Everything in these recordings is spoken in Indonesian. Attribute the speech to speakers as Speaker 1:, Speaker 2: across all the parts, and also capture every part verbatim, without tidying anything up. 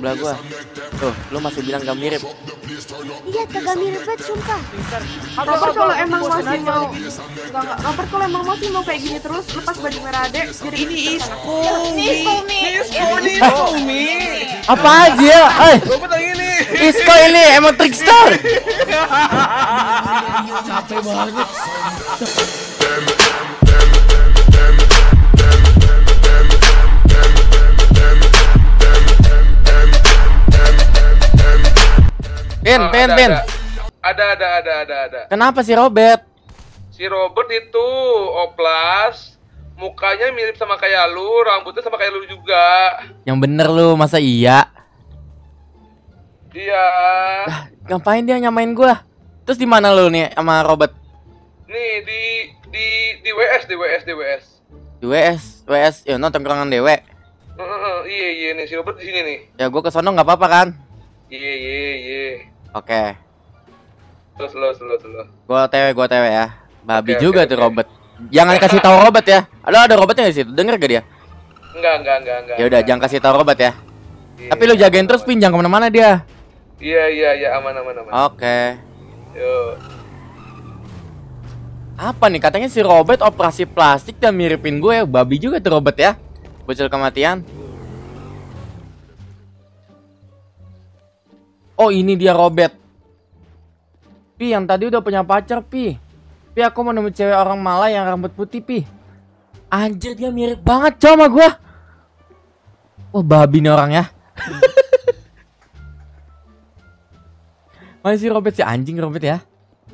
Speaker 1: sebelah gua. Tuh, lu masih bilang gak mirip.
Speaker 2: Iya, kagak mirip banget sumpah.
Speaker 3: Robert kalau emang masih mau enggak enggak Robert kalau emang masih mau kayak gini terus lepas baju merah adek jadi
Speaker 4: Ini Isko.
Speaker 3: Ini Isko Mi.
Speaker 4: Isko nih, Isko Mi.
Speaker 1: Apa aja? Eh,
Speaker 4: Robert yang ini.
Speaker 1: Isko ini emang trickster.
Speaker 4: Capek banget.
Speaker 1: Pin,
Speaker 5: Oh,
Speaker 1: pin,
Speaker 5: ada,
Speaker 1: pin.
Speaker 5: Ada, ada, ada, ada, ada.
Speaker 1: Kenapa sih Robert?
Speaker 5: Si Robert itu oplas, mukanya mirip sama kayak lu, rambutnya sama kayak lu juga.
Speaker 1: Yang bener lu, masa iya?
Speaker 5: Iya.
Speaker 1: Lah, ngapain dia nyamain gua? Terus di mana lu nih sama Robert?
Speaker 5: Nih di di di W S, di W S, di W S.
Speaker 1: Di W S, W S, ya no tongkrongan dewe.
Speaker 5: Uh, uh, uh, iya, iya nih si Robert di sini nih.
Speaker 1: Ya gua kesono nggak apa-apa kan?
Speaker 5: Iya, iya, iya.
Speaker 1: Oke,
Speaker 5: Slow, slow, slow, slow.
Speaker 1: gua O T W, gua O T W ya. Babi
Speaker 5: Oke,
Speaker 1: juga
Speaker 5: oke,
Speaker 1: tuh
Speaker 5: oke.
Speaker 1: Robert. Jangan kasih tahu Robert ya. Ada ada Robertnya di situ. Denger gak dia?
Speaker 5: Enggak, enggak, enggak, enggak.
Speaker 1: Ya udah, jangan kasih tahu Robert ya.
Speaker 5: Iya,
Speaker 1: Tapi lu jagain terus pin, jangan kemana-mana dia.
Speaker 5: Iya, iya, iya, aman, aman, aman.
Speaker 1: Oke.
Speaker 5: Yuk.
Speaker 1: Apa nih katanya si Robert operasi plastik dan miripin gue. Babi juga tuh Robert ya. Bocil kematian. Oh ini dia Robert. Pi yang tadi udah punya pacar Pi. Pi aku mau nemu cewek orang Malay yang rambut putih Pi. Anjir dia mirip banget coy sama gue. Wah babi nih orang ya. Mana si Robert si anjing Robert ya.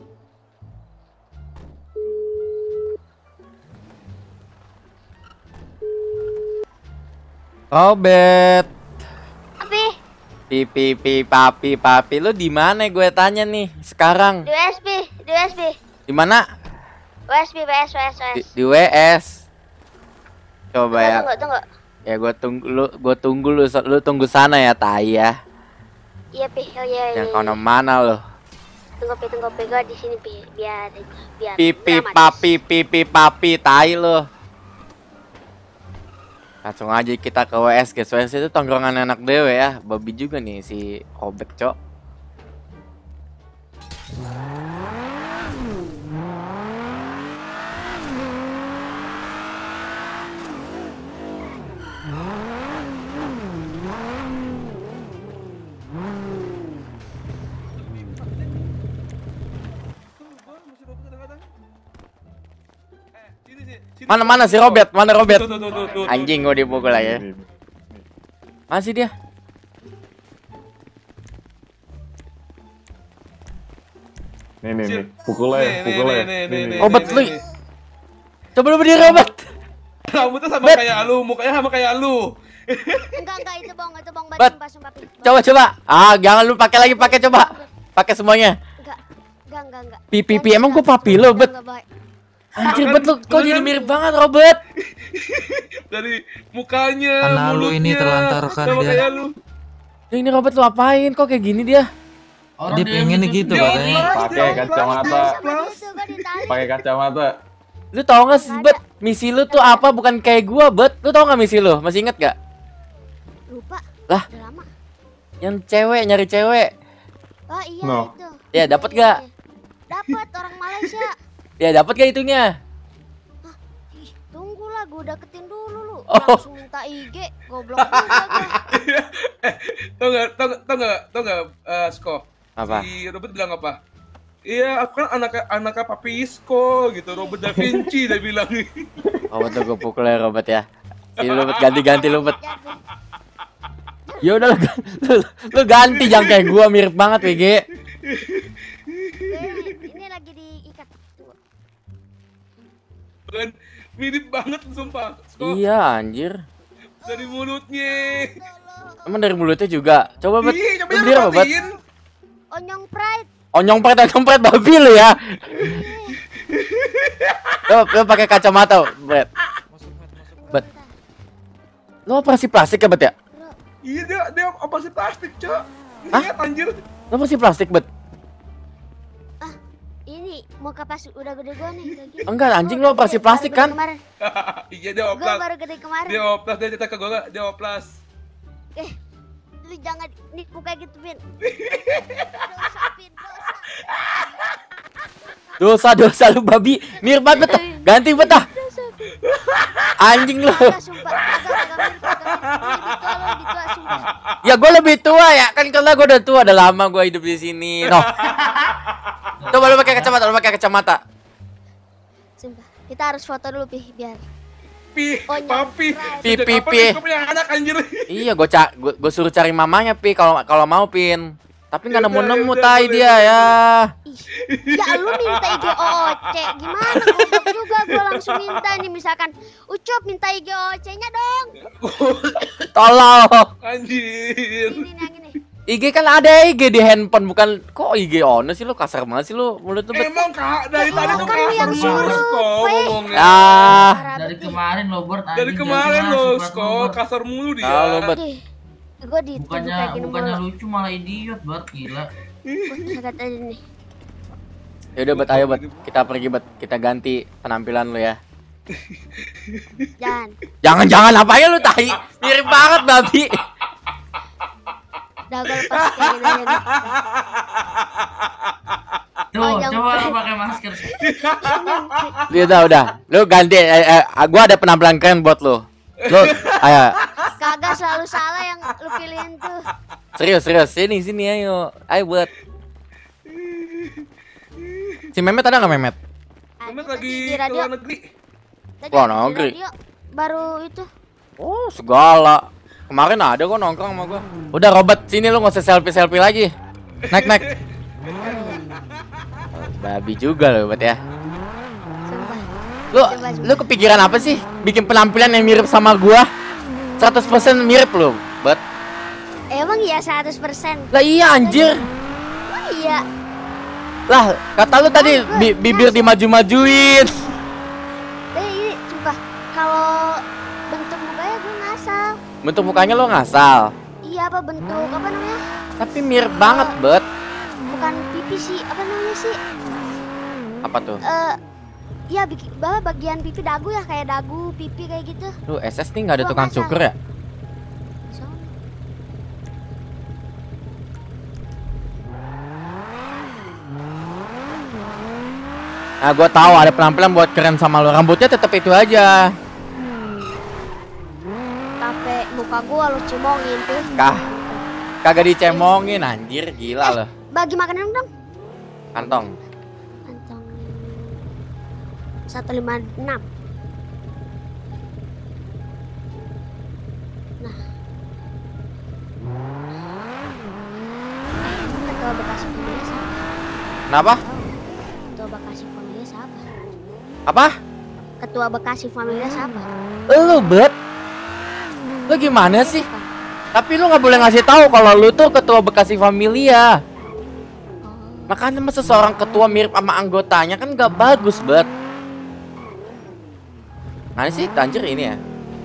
Speaker 1: Robert.
Speaker 2: Apa?
Speaker 1: Pi pi pi papi papi lu di mana gue tanya nih sekarang?
Speaker 2: Di U S B, di U S B.
Speaker 1: Di mana?
Speaker 2: U S B, U S, U S, U
Speaker 1: Di,
Speaker 2: S.
Speaker 1: di W S. Coba ya.
Speaker 2: Tunggu, tunggu.
Speaker 1: Ya gue tunggu lu, gue tunggu lu, lu tunggu sana ya tai ya.
Speaker 2: Iya, Pi. Oh iya, iya.
Speaker 1: Yang kau mana lu?
Speaker 2: Tunggu, Pi, tunggu, Pi. Gua di sini, Pi. Biar biar.
Speaker 1: Pi pi
Speaker 2: dramatis.
Speaker 1: papi pi pi papi tai lu. Langsung aja kita ke W S guys. W S itu tongkrongan anak dewe ya. Babi juga nih si Robert cok. Mana mana si Robert? Mana Robert?
Speaker 4: Tuh, tuh, tuh, tuh, tuh.
Speaker 1: Anjing gue dipukul aja. Masih dia.
Speaker 6: Nih nih nih,
Speaker 4: Nih,
Speaker 6: pukul aja,
Speaker 4: nih,
Speaker 6: pukul
Speaker 4: nih,
Speaker 6: aja.
Speaker 4: nih,
Speaker 6: Nih,
Speaker 4: nih,
Speaker 6: nih.
Speaker 1: Robert
Speaker 4: nih,
Speaker 1: lu.
Speaker 4: nih.
Speaker 1: Coba lu berdiri Robert.
Speaker 4: Rambutnya sama
Speaker 1: Bet.
Speaker 4: kayak lu, mukanya sama kayak lu.
Speaker 2: Enggak, enggak itu bohong, itu bohong banget
Speaker 1: Bet.
Speaker 2: sumpah, sumpah, Pi. Bohong.
Speaker 1: Coba coba. Ah, jangan lu pakai lagi, pakai coba. Pakai semuanya.
Speaker 2: Enggak. Enggak, enggak, enggak.
Speaker 1: Pi pi pi
Speaker 2: Enggak,
Speaker 1: emang
Speaker 2: enggak.
Speaker 1: gua papi lu,
Speaker 2: Enggak,
Speaker 1: Bet.
Speaker 2: enggak, baik.
Speaker 1: Anjir,
Speaker 4: Kan,
Speaker 1: Bet lu kok
Speaker 4: bener
Speaker 1: jadi
Speaker 4: kan?
Speaker 1: mirip banget Robert.
Speaker 4: Dari mukanya,
Speaker 7: Karena lu ini
Speaker 4: mulutnya,
Speaker 7: terlantarkan
Speaker 4: sama
Speaker 7: dia.
Speaker 4: kayak lu.
Speaker 1: Ya, ini Robert lu apain? Kok kayak gini dia?
Speaker 7: Dia pengen gitu
Speaker 4: Dia
Speaker 7: katanya.
Speaker 4: oplas,
Speaker 6: Pakai
Speaker 4: dia
Speaker 6: kacamata.
Speaker 4: oplas,
Speaker 2: Sama
Speaker 4: oplas.
Speaker 2: dia tuh, gua ditarik.
Speaker 6: Pakai kacamata.
Speaker 1: Lu tau gak sih, Bet? Misi lu tuh apa? Bukan kayak gua, Bet. Lu tau gak misi lu? Masih inget gak?
Speaker 2: Lupa.
Speaker 1: Lah.
Speaker 2: Udah lama.
Speaker 1: Yang cewek, nyari cewek.
Speaker 2: Oh iya
Speaker 6: No.
Speaker 2: itu.
Speaker 1: Ya, dapat gak?
Speaker 2: Dapat orang Malaysia.
Speaker 1: Ya, dapat gak itunya?
Speaker 2: Ih, tunggulah, gua deketin dulu lu.
Speaker 1: Oh.
Speaker 2: Langsung minta I G, goblok juga gua.
Speaker 4: Eh, tau nggak, tau nggak, tau nggak, tau nggak, eh, Sko?
Speaker 1: Apa?
Speaker 4: Si Robert bilang apa? Iya, aku kan anak anak Papi Isko gitu, Robert Da Vinci dia bilang.
Speaker 1: Robert tuh gue pukul ya Robert ya. Si Robert ganti-ganti Robert.
Speaker 2: Jadi,
Speaker 1: Ya udah lu, lu, lu ganti jangan kayak gua mirip banget W G.
Speaker 2: gue ini lagi diikat. Tunggu.
Speaker 4: Kan mirip banget sumpah. Sko,
Speaker 1: Iya anjir.
Speaker 4: dari mulutnya.
Speaker 1: Emang dari mulutnya juga. Coba Bet.
Speaker 4: Ih, coba
Speaker 1: Lu berdiri apa Bet?
Speaker 4: perhatiin.
Speaker 2: Onyong Pride.
Speaker 1: Onyong pret, onyong pret babi lu ya. Lu, lu pakai kacamata, Bet. Bet. Lu operasi plastik ya Bet ya?
Speaker 4: Iya, dia dia operasi plastik, Cok.
Speaker 1: Hah?
Speaker 4: Lihat anjir.
Speaker 1: Lu operasi plastik Bet?
Speaker 2: Ah, ini muka pas udah gede gua nih kayak gini.
Speaker 1: Enggak anjing,
Speaker 2: Gua
Speaker 1: lu operasi
Speaker 2: baru
Speaker 1: plastik
Speaker 2: gede
Speaker 1: kan?
Speaker 2: Kemarin.
Speaker 4: Iya, dia
Speaker 2: Gua
Speaker 4: oplas.
Speaker 2: baru gede kemarin.
Speaker 4: Dia oplas, dia cerita ke gua, dia oplas.
Speaker 2: Eh, Lu jangan nipu kayak gitu, Pin. Dosa, Pin, dosa.
Speaker 1: Dosa dosa lu babi. Mirip banget bet. Ganti bet ah. Anjing lu.
Speaker 2: Kagak, sumpah. Kagak, kagak mirip, kagak mirip. Lebih tua, lu lebih tua, sumpah.
Speaker 1: Ya gue lebih tua ya kan karena gue udah tua, udah lama gue hidup di sini. No. Coba lu pakai kacamata, lu pakai kacamata.
Speaker 2: Sumpah. Kita harus foto dulu, Pi, biar.
Speaker 4: Pi,
Speaker 2: Oh,
Speaker 4: papi.
Speaker 1: Pi,
Speaker 4: Sejak
Speaker 1: pi,
Speaker 4: kapan
Speaker 1: pi.
Speaker 4: Iko punya anak anjir?
Speaker 1: Iya, gue cak, gue suruh cari mamanya pi kalau kalau mau Pin. Tapi nggak
Speaker 4: Yaudah,
Speaker 1: nemu-nemu
Speaker 4: yaudah,
Speaker 1: tai
Speaker 4: boleh,
Speaker 1: dia
Speaker 4: boleh.
Speaker 1: ya.
Speaker 2: Ih, ya lu minta I G O O C. Gimana goblok juga gua langsung minta nih misalkan Ucup minta I G O O C-nya dong.
Speaker 1: Tolong.
Speaker 4: Anjir.
Speaker 2: Ini nih yang ini.
Speaker 1: I G kan ada I G di handphone, bukan kok I G on sih lu, kasar banget sih lu mulut lu bet.
Speaker 4: Emang Kak, dari tadi tuh
Speaker 2: kan lu yang
Speaker 4: kasar
Speaker 2: suruh,
Speaker 4: terus kok
Speaker 2: Pe.
Speaker 4: ngomongnya.
Speaker 1: Ah,
Speaker 2: Parah
Speaker 7: Dari
Speaker 2: banget.
Speaker 7: kemarin lo Bert anjing,
Speaker 4: Dari kemarin
Speaker 7: kemarin
Speaker 4: loh,
Speaker 7: sifat lo,
Speaker 4: kok
Speaker 7: Bert.
Speaker 4: kasar mulu dia.
Speaker 1: kalau bet.
Speaker 2: Ih, gua dituduh
Speaker 7: Bukannya
Speaker 2: kayak gini
Speaker 7: bukannya
Speaker 2: mulu.
Speaker 7: lucu malah idiot Bert, gila.
Speaker 2: Gua kata tadi nih.
Speaker 1: Ya udah bet, ayo bet, kita pergi bet, kita ganti penampilan lu ya.
Speaker 2: Jangan.
Speaker 1: Jangan-jangan apa ya lu tai, mirip banget babi.
Speaker 2: Udah gua lepas kayak gini aja nih.
Speaker 7: Tuh,
Speaker 2: Panjang
Speaker 7: coba
Speaker 2: banget.
Speaker 7: lu pakai masker.
Speaker 1: Ya udah udah, lu ganti. Eh, eh, gua ada penampilan keren buat lu. Lu, ayo,
Speaker 2: Kagak selalu salah yang lu pilihin tuh.
Speaker 1: serius serius, sini sini ayo, ayo buat. Si Mehmet ada nggak Mehmet?
Speaker 4: Mehmet
Speaker 2: Tadi
Speaker 4: lagi
Speaker 2: di
Speaker 4: ke
Speaker 2: radio.
Speaker 4: luar negeri.
Speaker 2: Tadi
Speaker 1: Wah,
Speaker 2: di
Speaker 1: negeri.
Speaker 2: radio baru itu.
Speaker 1: Oh segala. Kemarin ada kok nongkrong sama gua. Udah Robert, sini lu nggak usah selfie selfie lagi. Naik naik. Babi juga lo bet ya.
Speaker 2: Sumpah.
Speaker 1: Lu lu kepikiran apa sih? Bikin penampilan yang mirip sama gua? seratus persen mirip lu, bet.
Speaker 2: Emang iya seratus persen.
Speaker 1: Lah iya anjir.
Speaker 2: Oh iya.
Speaker 1: Lah kata lu tadi bi- bibir dimaju-majuin.
Speaker 2: Eh ini sumpah kalau bentuk mukanya gue ngasal.
Speaker 1: Bentuk mukanya lo ngasal.
Speaker 2: Iya apa bentuk apa namanya?
Speaker 1: Tapi mirip banget, bet.
Speaker 2: Bukan pipi sih, apa namanya sih?
Speaker 1: Apa tuh?
Speaker 2: Eh iya bikin bawa bagian pipi dagu ya kayak dagu pipi kayak gitu.
Speaker 1: Lu S S nih nggak ada
Speaker 2: Gua
Speaker 1: tukang
Speaker 2: ngasal.
Speaker 1: cukur ya?
Speaker 2: Soalnya.
Speaker 1: Nah, gua tahu ada penampilan buat keren sama lo. Rambutnya tetap itu aja.
Speaker 2: Tapi muka gua lu cimongin tuh.
Speaker 1: Kah? Kagak dicemongin anjir, gila lo.
Speaker 2: Bagi makanan dong.
Speaker 1: Kantong.
Speaker 2: Kantong seratus lima puluh enam. Nah. Ketua Bekasi Familia siapa?
Speaker 1: Kenapa?
Speaker 2: Ketua Bekasi Familia siapa?
Speaker 1: Apa?
Speaker 2: Ketua Bekasi Familia siapa?
Speaker 1: Lu, bet. Lu gimana sih? Tapi lu nggak boleh ngasih tahu kalau lu tuh ketua Bekasi Familia. Makanya masa seorang ketua mirip sama anggotanya kan nggak bagus, bet. Mana sih anjir ini ya?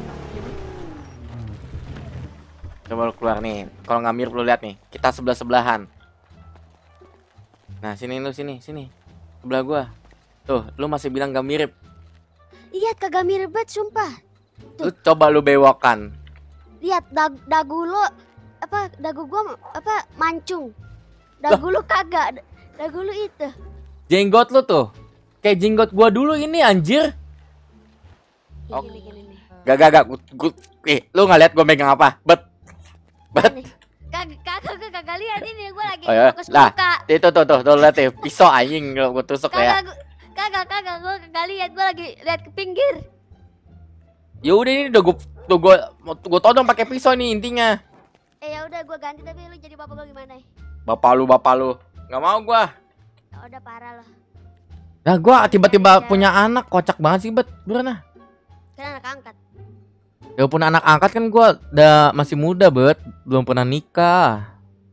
Speaker 1: Coba lu keluar nih. Kalau nggak mirip lu lihat nih. Kita sebelah sebelahan. Nah sini lu sini sini sebelah gua. Tuh lu masih bilang nggak mirip.
Speaker 2: Lihat kagak mirip banget sumpah.
Speaker 1: Lu coba lu bewokan.
Speaker 2: Lihat dag dagu lo apa dagu gua apa mancung. Dagu lu kagak. Dagu lu itu.
Speaker 1: Jenggot lu tuh kayak jenggot gua dulu ini anjir.
Speaker 2: Ih,
Speaker 1: Oh.
Speaker 2: gini, gini, nih.
Speaker 1: Gak gak gak. Gua, eh, lu nggak lihat gua megang apa? Bet. Bet.
Speaker 2: Nih. Kagak kagak gua kagak lihat ini gua lagi
Speaker 1: Oh, ya.
Speaker 2: fokus
Speaker 1: Lah.
Speaker 2: muka.
Speaker 1: Itu tuh tuh tuh lihat ya pisau anjing gua tusuk
Speaker 2: Kagak
Speaker 1: ya.
Speaker 2: gua- kagak kagak gua kagak lihat gua lagi lihat ke pinggir.
Speaker 1: Ya udah ini udah gua tuh gua gua todong pakai pisau nih intinya.
Speaker 2: Eh ya udah gua ganti tapi lu jadi bapak gua gimana?
Speaker 1: Bapak lu bapak lu. Nggak mau gua.
Speaker 2: Ya udah parah loh.
Speaker 1: Nah gua tiba-tiba punya anak kocak banget sih bet. Bener.
Speaker 2: Kan anak angkat.
Speaker 1: Ya pun anak angkat kan gua udah masih muda bet, belum pernah nikah.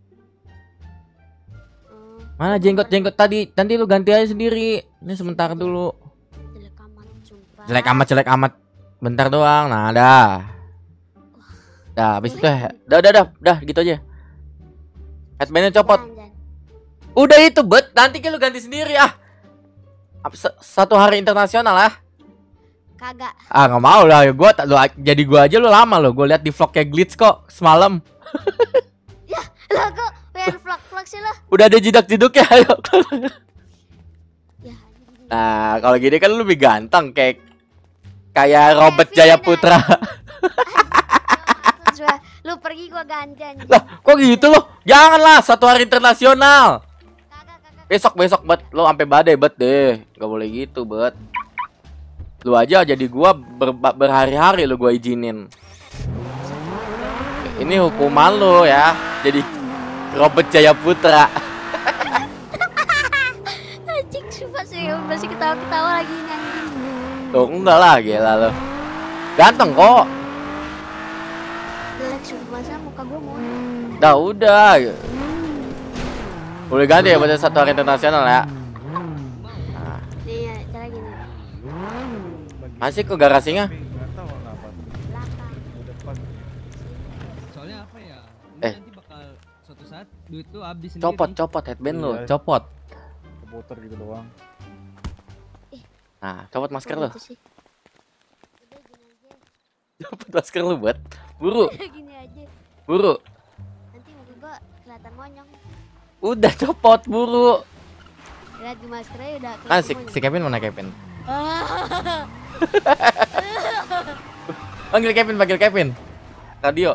Speaker 2: Hmm,
Speaker 1: Mana jenggot-jenggot tadi? Nanti lu ganti aja sendiri. Ini sebentar dulu.
Speaker 2: jelek amat sumpah.
Speaker 1: Jelek amat jelek amat. Bentar doang. Nah, dah. Dah, habis itu ya. Dah, dah, dah, dah gitu aja. Headbandnya copot.
Speaker 2: Jangan, jangan.
Speaker 1: Udah itu bet, nanti kan lu ganti sendiri ah. Apa, s- satu hari internasional ah.
Speaker 2: Kagak.
Speaker 1: Ah nggak mau lah, gua tak lu jadi gua aja lu lama lo. Gua lihat di vlognya Glitch kok semalam. Udah ada jidak-jiduknya, ayo.
Speaker 2: Ya.
Speaker 1: Nah, kalau gini kan lu lebih ganteng kayak kayak Robert
Speaker 2: Kevin
Speaker 1: Jaya
Speaker 2: ada.
Speaker 1: Putra.
Speaker 2: Terus gua- lu pergi gua ganti anjing.
Speaker 1: Lah, kok gitu loh? Janganlah, satu hari internasional.
Speaker 2: Kagak kagak.
Speaker 1: Besok besok bet lo sampai badai bet deh. Gak boleh gitu bet. Lu aja jadi gua ber berhari-hari lu gua izinin. Ini hukuman lo ya. Jadi Robert Jaya Putra.
Speaker 2: Anjing sumpah sih masih ketawa-ketawa lagi ini anjing.
Speaker 1: Tuh enggak lah gila lo. Ganteng kok.
Speaker 2: Jelek sumpah masa muka gua mau.
Speaker 1: Dah udah. Boleh ganti ya pada satu hari internasional ya.
Speaker 2: Nih, ya, cara gini.
Speaker 1: Masih kok garasinya?
Speaker 2: Belakang.
Speaker 8: Soalnya apa ya?
Speaker 1: Eh.
Speaker 8: Nanti bakal suatu saat duit tuh habis sendiri.
Speaker 1: Copot, copot headband lo,
Speaker 6: Iya.
Speaker 1: copot.
Speaker 6: Keputer gitu doang.
Speaker 1: Nah, copot masker
Speaker 2: Kok
Speaker 1: lo.
Speaker 2: gitu sih? Udah gini aja.
Speaker 1: Copot masker lo buat. Buru,
Speaker 2: Udah gini aja.
Speaker 1: buru.
Speaker 2: Nanti muka gua kelihatan monyong.
Speaker 1: Udah copot, buru.
Speaker 2: Lihat di maskernya udah kelihatan
Speaker 1: Ah, si,
Speaker 2: monyong.
Speaker 1: si Kevin mana Kevin?
Speaker 2: Ah.
Speaker 1: Panggil Kevin, panggil Kevin. Radio.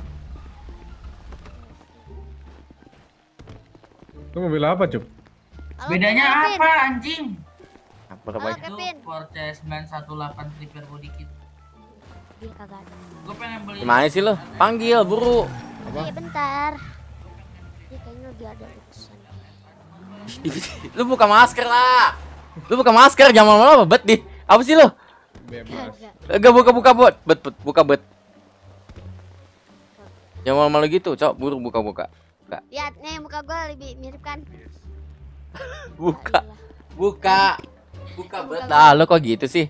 Speaker 6: Itu mobil apa, Cup?
Speaker 2: Halo,
Speaker 7: Bedanya
Speaker 2: Kevin.
Speaker 7: apa anjing?
Speaker 1: Apa
Speaker 2: Halo,
Speaker 1: baik?
Speaker 7: Itu
Speaker 2: Kevin.
Speaker 7: Porsche sembilan satu delapan repair body kit.
Speaker 2: Dia kagak ada.
Speaker 7: Gue pengen beli.
Speaker 1: Gimana sih lo? Panggil, buru.
Speaker 2: Iya bentar. Dia kayaknya lagi ada urusan.
Speaker 1: Lu buka masker lah. Lu buka masker jangan lama-lama bet di. Apa sih lo?
Speaker 6: Bebas.
Speaker 2: Kagak.
Speaker 1: Enggak buka-buka buat. Bet, bet, buka bet. Jangan malu-malu gitu, cok. Buru buka-buka. Buka.
Speaker 2: Lihat nih muka gua lebih mirip kan?
Speaker 1: Buka.
Speaker 2: Ayolah.
Speaker 1: Buka. Buka bet.
Speaker 2: Buka,
Speaker 1: Ah, lo kok gitu sih?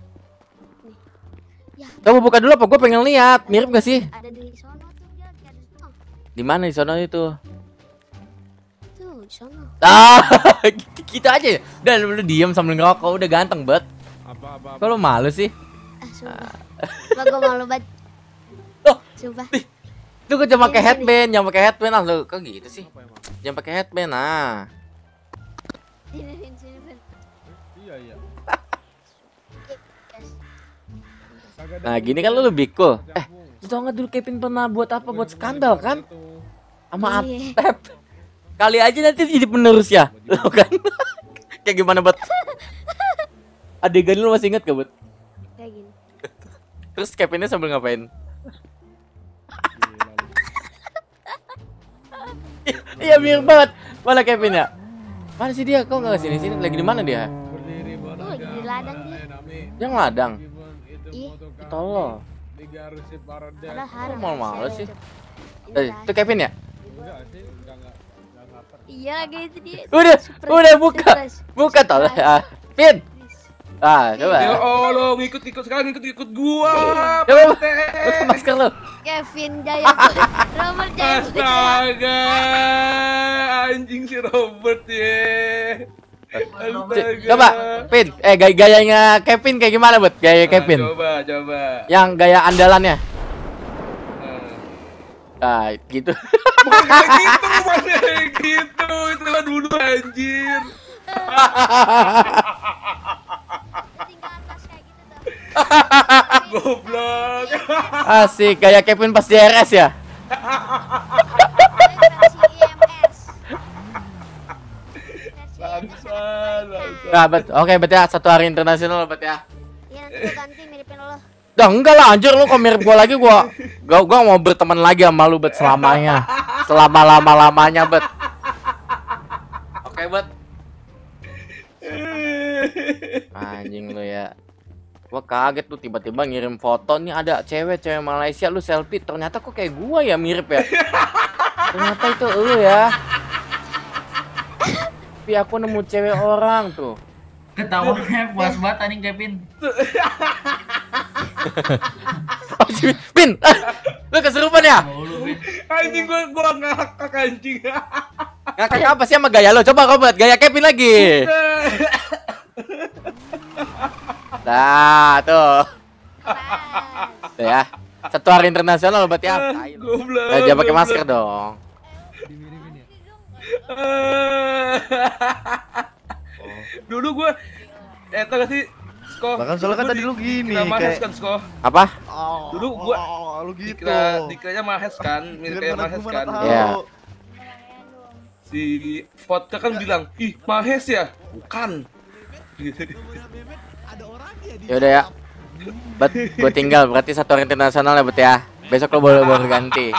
Speaker 2: Ya,
Speaker 1: Kamu buka dulu apa? Gue pengen lihat. Mirip gak sih?
Speaker 2: ada di sono tuh dia kayak di sono.
Speaker 1: Di mana di sono itu?
Speaker 2: Tuh, di sono.
Speaker 1: Ah, gitu, gitu aja. Ya? Udah lu diem sambil ngerokok, udah ganteng bet.
Speaker 6: Apa apa?
Speaker 1: Kok lu malu sih?
Speaker 2: Ah, sumpah. Sumpah gua malu banget.
Speaker 1: Loh,
Speaker 2: Sumpah.
Speaker 1: lu kok jangan pakai
Speaker 2: Sini,
Speaker 1: headband, jangan pakai headband ah lu. Kok gitu sih? Jangan pakai headband ah.
Speaker 2: Sini, sini, sini, Fen.
Speaker 6: Iya, iya.
Speaker 2: Guys.
Speaker 1: Nah, gini kan lu lebih cool. Eh, lu tau gak dulu Kevin pernah buat apa? Buat skandal kan? Sama
Speaker 2: Iya.
Speaker 1: Atep. Kali aja nanti jadi penerus ya. Lu kan? Kayak gimana, Bet? Adegan lu masih inget gak, Bet?
Speaker 2: Kayak gini.
Speaker 1: Terus Kevinnya sambil ngapain? Iya mirip banget. Mana Kevin ya? Mana sih dia? Kok nggak sini sini? Lagi di mana dia?
Speaker 2: Tuh, lagi di ladang dia.
Speaker 1: Dia ngeladang.
Speaker 2: Ih,
Speaker 1: Tolong.
Speaker 2: ada harap.
Speaker 1: Kok malu-malu sih?
Speaker 2: Ini
Speaker 1: Eh,
Speaker 2: lah.
Speaker 1: itu Kevin ya?
Speaker 2: Iya, kayak itu dia.
Speaker 1: Udah,
Speaker 2: Surprise,
Speaker 1: udah buka.
Speaker 2: surprise.
Speaker 1: Buka tolong. Ah, Pin. Ah, coba.
Speaker 4: Ya Allah, ngikut-ngikut sekarang ngikut-ngikut gua.
Speaker 1: Coba.
Speaker 4: Pete.
Speaker 1: Buka masker lu.
Speaker 2: Kevin Jaya Putra. Robert Jaya Putra.
Speaker 4: Astaga, anjing si Robert ya. Astaga.
Speaker 1: Coba, Pin. Eh, gay gayanya Kevin kayak gimana, Bet? Gaya
Speaker 4: Ah,
Speaker 1: Kevin.
Speaker 4: Coba, coba.
Speaker 1: Yang gaya andalannya.
Speaker 4: Ah.
Speaker 1: Ah, gitu.
Speaker 4: Bukan kayak gitu, bukan kayak gitu. Itu kan dulu anjir.
Speaker 2: Tinggal tas kayak gitu tuh.
Speaker 4: Goblok.
Speaker 1: Asik, gaya Kevin pas di R S ya.
Speaker 2: Versi I M S. Versi
Speaker 4: Bangsat, bangsat.
Speaker 1: Nah, Bet. Oke, Bet ya. Satu hari internasional, Bet ya.
Speaker 2: Iya, nanti gua ganti miripin lo.
Speaker 1: Dah enggak lah anjir lu kok mirip gua lagi gua. Gua gua mau berteman lagi sama lu Bet selamanya. Selama-lama-lamanya, Bet. Oke, Bet. Anjing lu ya. Gua kaget tuh tiba-tiba ngirim foto nih ada cewek-cewek Malaysia lu selfie. Ternyata kok kayak gua ya mirip ya. Ternyata itu lu ya. Tapi aku nemu cewek orang tuh.
Speaker 7: Ketawanya puas banget anjing Kevin.
Speaker 1: Oh, si Pin. Lu keserupan ya?
Speaker 7: Mau lu, Vin.
Speaker 4: Anjing gua gua ngakak anjing.
Speaker 1: Ngakak apa sih sama gaya lo? Coba Robert, gaya Kevin lagi. Nah, tuh.
Speaker 2: Keras.
Speaker 1: Tuh ya. Satu hari internasional berarti ya. Tai lu.
Speaker 4: Goblok.
Speaker 1: Nah, jangan pakai masker dong.
Speaker 8: Dimiripin ya.
Speaker 4: Dulu gue, eh tau gak sih, Sko?
Speaker 9: Bahkan soalnya kan tadi lu gini,
Speaker 4: Dikira Mahes
Speaker 9: kayak-
Speaker 4: kan, Sko?
Speaker 1: Apa?
Speaker 4: Dulu gua
Speaker 9: oh, lu gitu.
Speaker 4: Dikira, dikiranya Mahes kan, mirip kayak
Speaker 9: Gimana
Speaker 4: Mahes
Speaker 9: gua
Speaker 4: kan.
Speaker 9: mana tahu.
Speaker 1: Iya.
Speaker 4: Si Vodka kan bilang, ih Mahes ya? Bukan.
Speaker 1: Yaudah ya. Bet, gue tinggal berarti satu orang internasional ya, Bet ya. Besok lo boleh boleh ganti.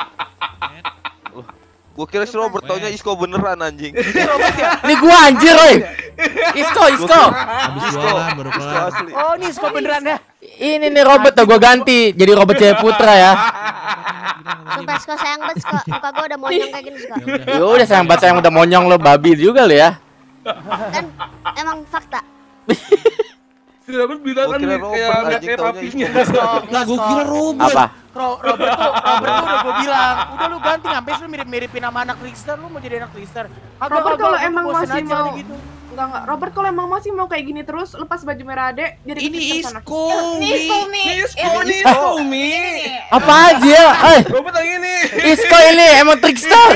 Speaker 10: Gua kira si Robert taunya Isco beneran anjing.
Speaker 1: Ini gua anjir, oi. Isko, Isko.
Speaker 11: Habis jualan baru
Speaker 10: Isco
Speaker 11: kelar.
Speaker 10: asli.
Speaker 12: Oh, ini Isko beneran ya?
Speaker 1: Ini nih Robert tuh gua ganti jadi Robert Jaya Putra ya.
Speaker 2: Sumpah Sko sayang banget Sko. Muka gue udah monyong kayak gini Sko.
Speaker 1: Ya udah sayang banget sayang udah monyong lo babi juga lo ya.
Speaker 2: Kan emang fakta.
Speaker 4: Si Robert bilang
Speaker 10: Gua
Speaker 4: kan
Speaker 10: kira
Speaker 4: kayak
Speaker 10: Robert,
Speaker 4: nggak
Speaker 10: anjing,
Speaker 4: kayak
Speaker 10: taunya
Speaker 4: papinya.
Speaker 11: Lah gua kira Robert.
Speaker 1: Apa?
Speaker 12: Ro Robert tuh, Robert tuh udah gue bilang, udah lu ganti ngapain sih lu mirip-miripin sama anak Trickster, lu mau jadi anak Trickster. Kagak,
Speaker 3: Robert
Speaker 12: kagak,
Speaker 3: kalau
Speaker 12: gua
Speaker 3: emang
Speaker 12: bosen
Speaker 3: masih
Speaker 12: aja
Speaker 3: mau
Speaker 12: nih gitu.
Speaker 3: Enggak enggak. Robert kalau emang masih mau kayak gini terus lepas baju merah adek jadi
Speaker 11: Ini
Speaker 3: ke sana.
Speaker 11: Isko.
Speaker 13: Ini Isko Mi.
Speaker 4: Isco, ini Isco, Mi.
Speaker 1: Apa aja? Eh,
Speaker 4: Robert yang ini.
Speaker 1: Isko ini emang trickster.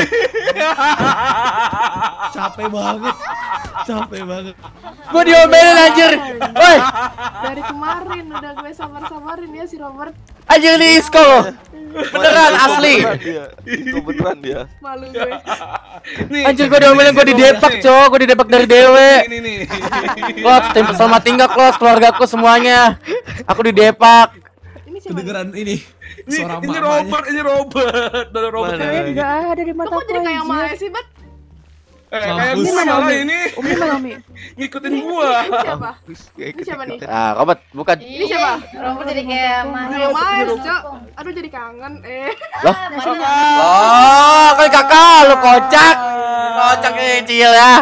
Speaker 11: Capek banget. Capek banget.
Speaker 1: Gua diomelin anjir. Woi,
Speaker 3: Dari kemarin udah gue sabar-sabarin ya si Robert.
Speaker 1: anjir ini Isko lo. Beneran
Speaker 10: Isco
Speaker 1: asli.
Speaker 10: beneran dia. Isco beneran dia.
Speaker 3: Malu gue.
Speaker 4: Nih,
Speaker 1: Anjir gua diomelin gua di depak, cowok. Gua di depak dari dewe.
Speaker 4: Ini nih.
Speaker 1: Klos, tim selamat tinggal Klos, keluargaku semuanya. Aku di depak.
Speaker 3: Ini siapa? nih?
Speaker 11: Kedengeran ini.
Speaker 4: Ini,
Speaker 11: Suara
Speaker 4: ini
Speaker 11: mamanya.
Speaker 4: Robert, ini Robert. Dari Robert.
Speaker 10: Mana?
Speaker 4: ini.
Speaker 3: Enggak ada di mata. Kok jadi kayak Maes sih, Bet?
Speaker 4: Eh, kayak
Speaker 11: Mampus.
Speaker 4: gua malah ini
Speaker 3: Umi mana Umi?
Speaker 4: ngikutin gua.
Speaker 3: Ini siapa? Ini siapa nih?
Speaker 1: Ah, Robert, bukan.
Speaker 3: Ini siapa?
Speaker 13: Robert jadi kayak
Speaker 3: Kayak Maes, Cok. Aduh jadi kangen. Eh.
Speaker 1: Loh. Oh, kan kakak lu kocak. Kocak kecil ya.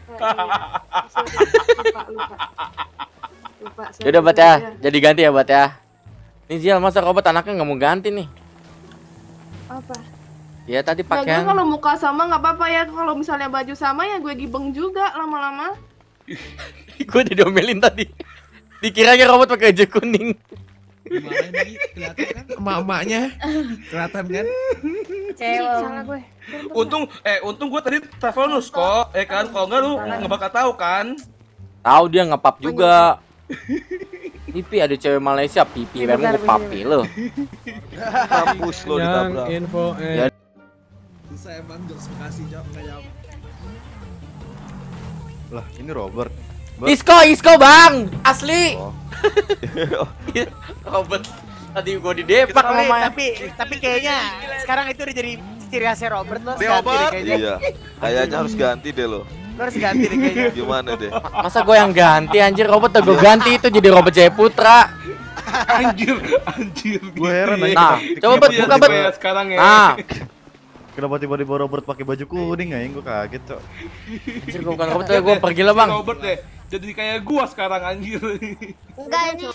Speaker 3: Lupa, lupa. Lupa. sorry,
Speaker 1: Yaudah, Bat
Speaker 3: lupa
Speaker 1: ya. Jadi ganti ya, Bat ya. Ini Zial, masa Robert anaknya nggak mau ganti nih?
Speaker 3: Apa?
Speaker 1: Ya tadi
Speaker 3: Ya gue
Speaker 1: pakaian.
Speaker 3: kalau muka sama nggak apa-apa ya. Kalau misalnya baju sama ya gue gibeng juga lama-lama.
Speaker 1: Gue udah diomelin tadi. Dikiranya Robert pakai baju kuning.
Speaker 11: Dimarahin lagi kelihatan kan emak-emaknya. Kelihatan kan?
Speaker 13: Cewek.
Speaker 3: Salah gue.
Speaker 4: Untung eh untung gua tadi Travelus kok. Eh kan kalau enggak lu enggak bakal tahu kan.
Speaker 1: Tahu dia ngepap juga. Pipi ada cewek Malaysia, pipi memang gue papi lo.
Speaker 10: Kampus lo
Speaker 6: Yang
Speaker 10: ditabrak.
Speaker 6: info
Speaker 1: Ya.
Speaker 6: eh
Speaker 11: Susah emang jokes Bekasi jawab nggak jawab.
Speaker 9: Lah, ini Robert.
Speaker 1: Isko, Isko bang, asli.
Speaker 10: Oh.
Speaker 1: Robert tadi gue di depak sama
Speaker 12: Tapi,
Speaker 1: Maya.
Speaker 12: tapi, tapi kayaknya sekarang itu udah jadi ciri khasnya Robert lo.
Speaker 10: Deh,
Speaker 12: Ganti deh
Speaker 10: Robert.
Speaker 12: kayaknya.
Speaker 10: Iya. Kayaknya harus ganti deh lo.
Speaker 12: Lo harus ganti deh kayaknya.
Speaker 10: Gimana deh?
Speaker 1: Masa gue yang ganti anjir, Robert udah gue ganti itu jadi Robert Jaya Putra.
Speaker 4: Anjir, anjir.
Speaker 9: Gue heran aja.
Speaker 1: Nah, coba Bet, buka Bet.
Speaker 4: Ya, sekarang ya.
Speaker 1: Nah,
Speaker 9: Kenapa tiba-tiba Robert pakai baju kuning ya? Gue kaget, Cok.
Speaker 1: anjir gue bukan Robert, gue pergi lah bang.
Speaker 4: Robert deh. Jadi kayak gua sekarang anjir.
Speaker 2: Enggak ini.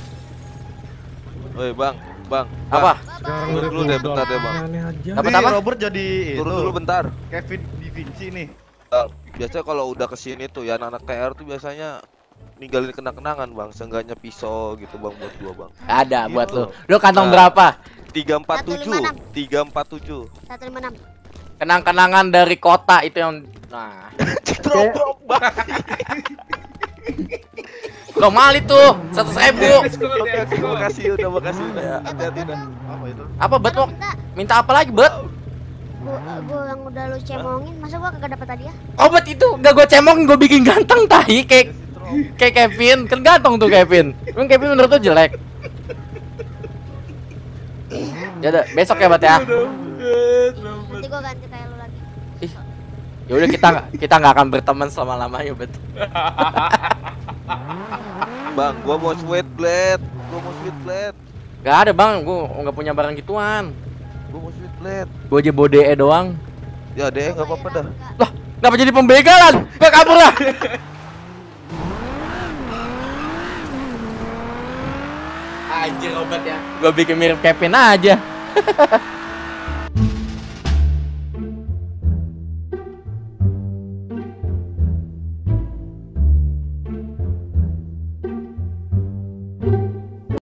Speaker 10: Oi, Bang. Bang.
Speaker 1: Apa?
Speaker 6: sekarang
Speaker 10: Turun dulu deh bentar deh, Bang.
Speaker 6: Aneh aja.
Speaker 1: Dapat
Speaker 9: Nih,
Speaker 1: apa?
Speaker 9: Robert jadi
Speaker 10: Turun
Speaker 9: itu.
Speaker 10: dulu bentar.
Speaker 9: Kevin Di Vinci nih.
Speaker 10: Bang, biasanya kalau udah kesini tuh ya anak-anak T R tuh biasanya ninggalin kenang-kenangan bang, seenggaknya pisau gitu bang buat gua bang.
Speaker 1: Ada buat
Speaker 10: Gitu.
Speaker 1: lo. Lo kantong
Speaker 10: Nah.
Speaker 1: berapa?
Speaker 10: Tiga empat tujuh,
Speaker 2: seratus lima puluh enam.
Speaker 10: tiga empat tujuh.
Speaker 2: seratus lima puluh enam.
Speaker 1: Kenang-kenangan dari kota itu yang. Nah,
Speaker 10: Cetrok bang.
Speaker 1: lo mal itu seratus ribu.
Speaker 10: Oke, terima kasih udah makasih udah ya. Hati-hati dah.
Speaker 9: Apa itu?
Speaker 1: Apa Bet mau
Speaker 2: Minta.
Speaker 1: minta apa lagi Bet?
Speaker 2: Gua, gua yang udah lu cemongin, masa gua kagak dapet hadiah?
Speaker 1: Oh Bet itu gak gue cemong, gue bikin ganteng tahi kayak kayak Kevin, kan ganteng tuh Kevin. Emang Kevin menurut lo jelek? Ya udah, besok ya Bet ya.
Speaker 2: Nanti gua ganti kayak lu lagi.
Speaker 1: Ya udah kita kita nggak akan berteman selama lamanya Bet.
Speaker 10: Bang, gua mau sweat blade, gua mau sweat blade,
Speaker 1: Gak ada bang, gue nggak punya barang gituan.
Speaker 10: gua mau sweat blade.
Speaker 1: Gue aja bawa D E doang.
Speaker 10: Ya deh, nggak apa-apa dah.
Speaker 1: Lah, kenapa jadi pembegalan? Gue kabur lah. Anjir Robert ya. Gue bikin mirip Kevin aja.